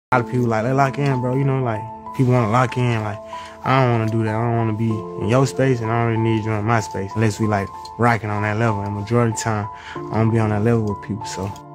A lot of people like, they lock in, bro. You know, like, people want to lock in. Like, I don't want to do that. I don't want to be in your space, and I don't really need you in my space unless we, like, rocking on that level. And majority of the time, I don't be on that level with people, so.